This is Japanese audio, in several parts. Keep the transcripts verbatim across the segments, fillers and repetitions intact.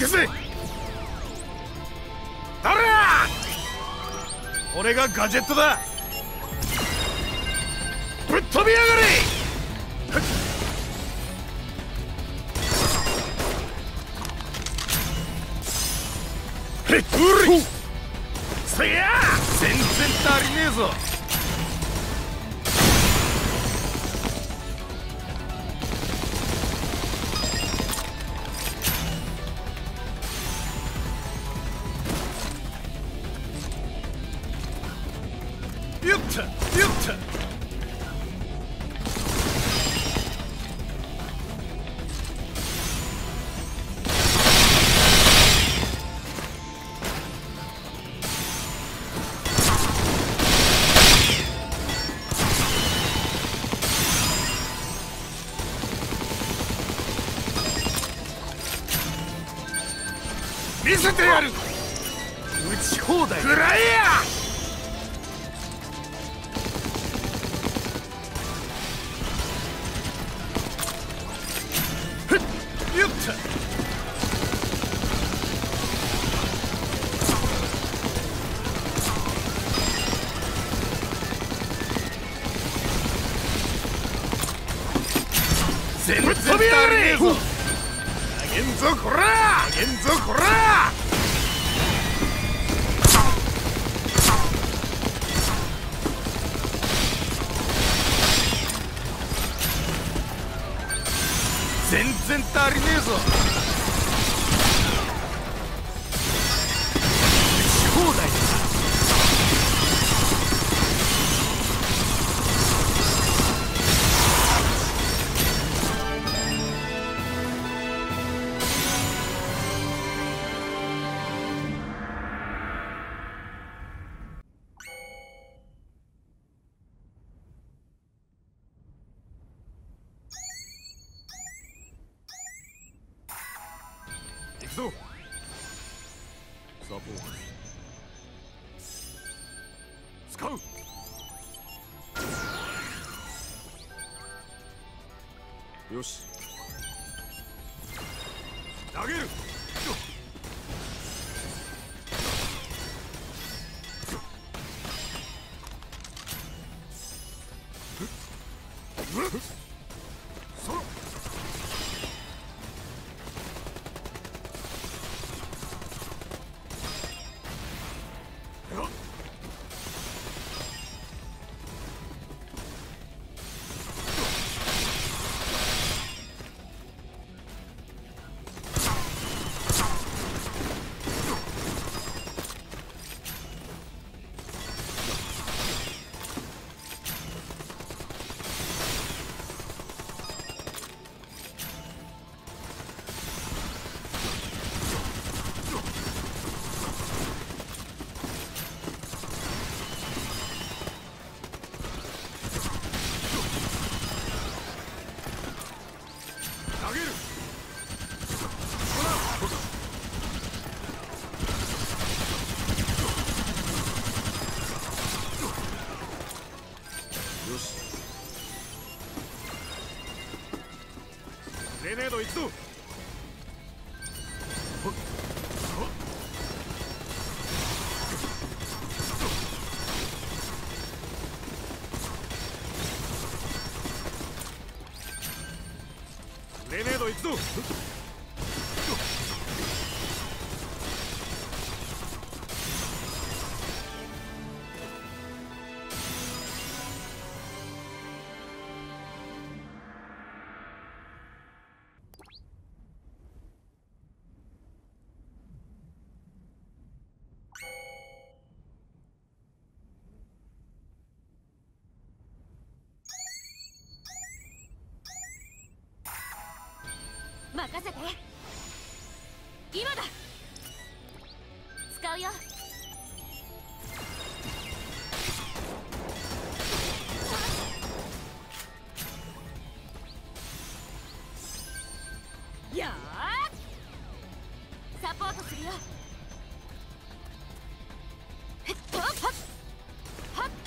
ぜ。誰だ。俺がガジェットだ。ぶっ飛びやがれ。へっうりせや全然足りねえぞ。よっとよっと。見せてやる。打ち放題。食らえや。ふっよっと。全然足りねえぞ。あげんぞこら。あげんぞこら。全然足りねえぞ。打ち放題だ。行くぞ。サポート使う。よし投げる。そろ投げる。よしグレネード行くぞ。グレネード行くぞ。 任せて。今だ。使うよ。やーサポートするよ。へっとはっはっ。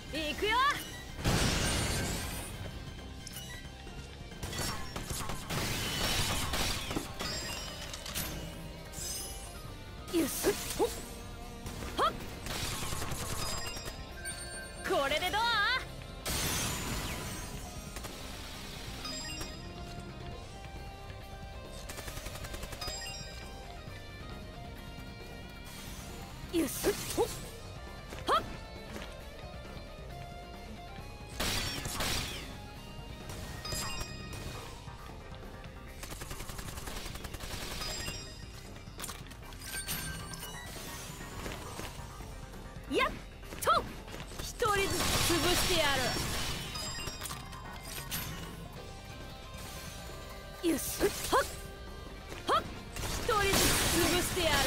行くよ。よし、ほっはっ、これでどう？よし、ほっはっ、やっと一人ずつ潰してやる。よし、はっはっ、一人ずつ潰してやる。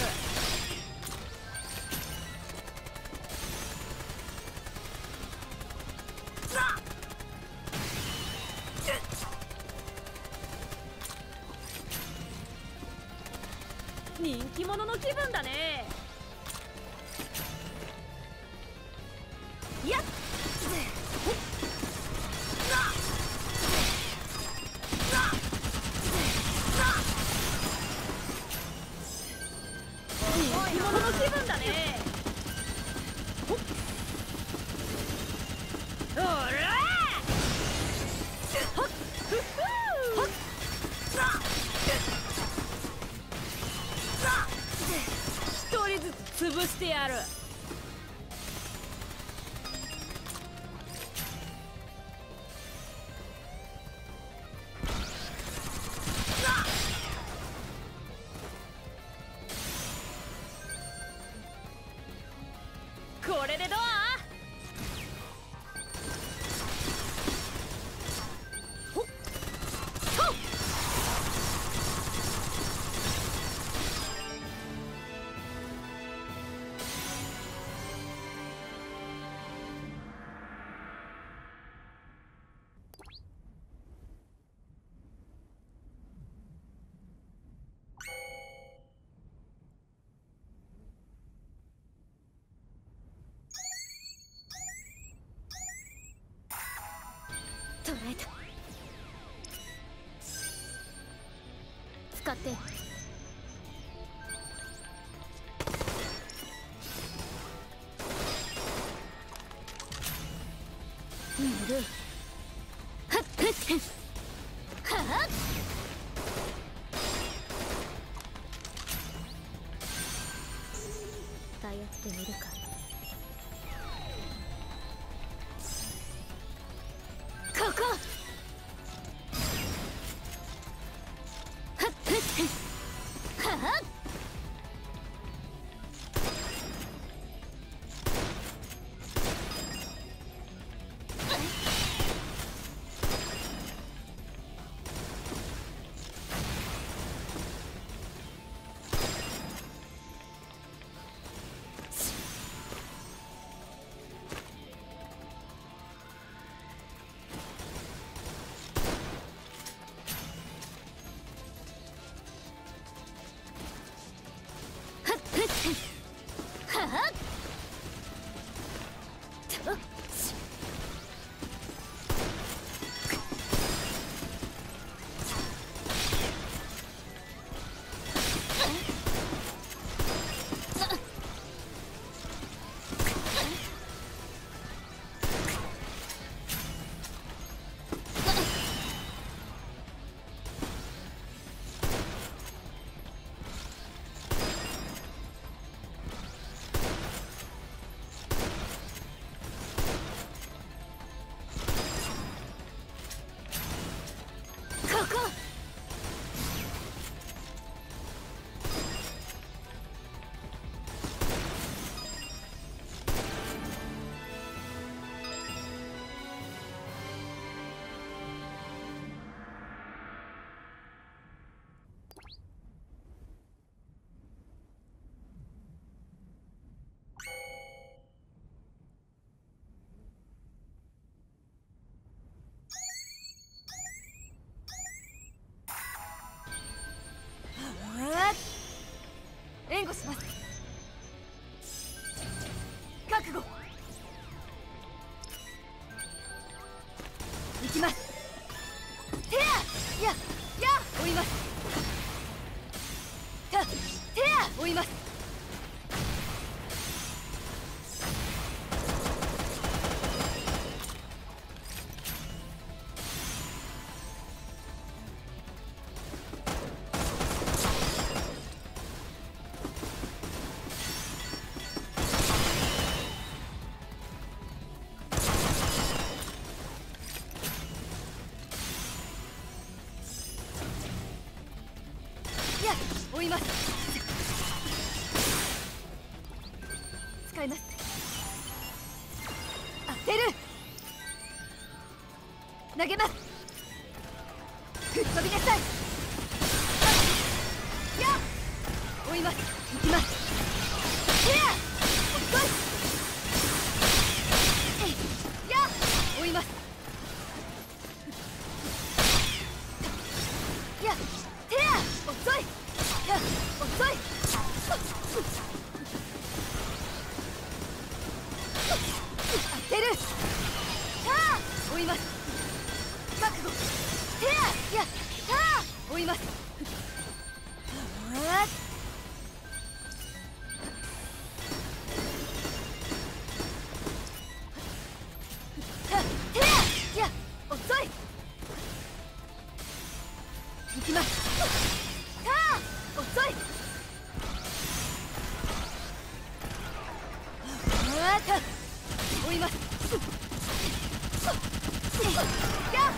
人気者の気分だね。やっ、人気者の気分だね。おらー、はっふっふー、はっ、一人ずつ潰してやる。これでどう？ほっほっ、捕らえた。使って。ぬるい。はっはっはっ、頼ってみるか。ここ。はっはっはっ、はっ、とし追います。使います。当てる。投げます。吹っ飛びなさい。やっ追います。行きます。ヘア遅い。えいやっ追います。やっヘア遅い。やっ遅い。当てる。はあ追います。覚悟。ヘアやっはあ追います。はあヘアやっ遅い。行きます。はあ遅い。はあた追います。やっ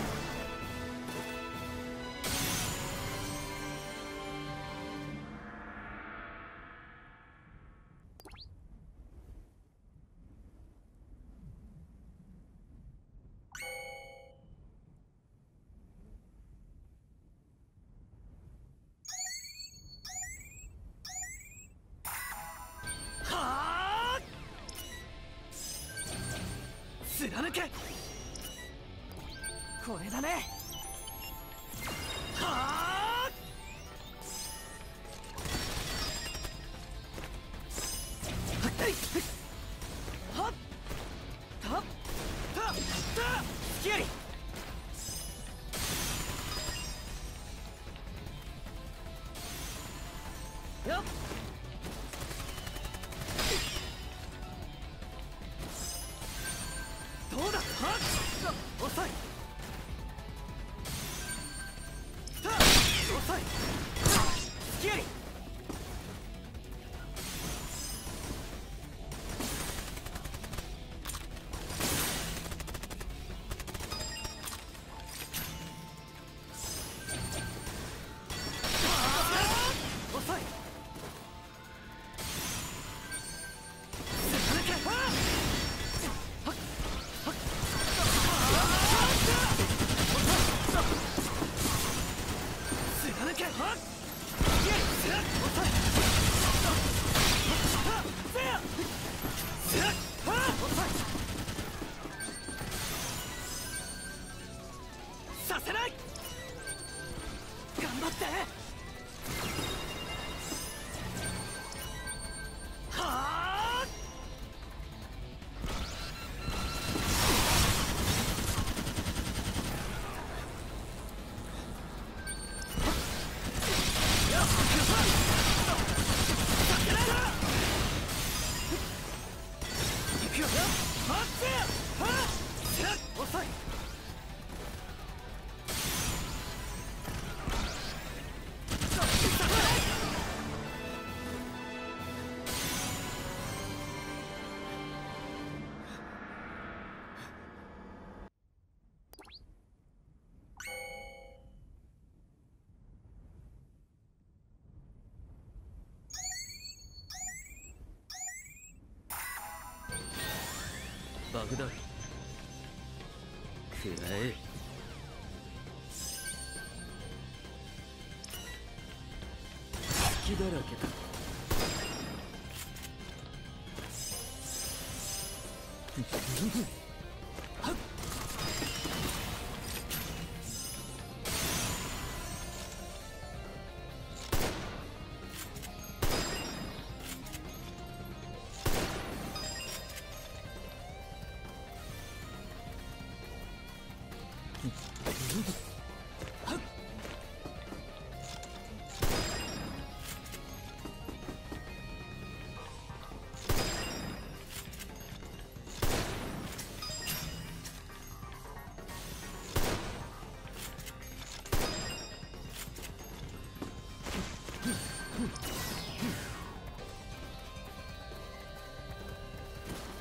はあ貫け。これだね。はあはいはったったったスキリよっどうだ。はっ遅い。た遅い。スキリ遅い。貫け。はっ貫け。はっイエイ遅い。せやせやはっ遅い。させない。頑張って。はあ行くよ。はっせやはっせや遅い。爆弾くらえ。隙だらけだ。はっ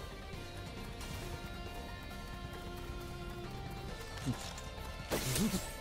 うん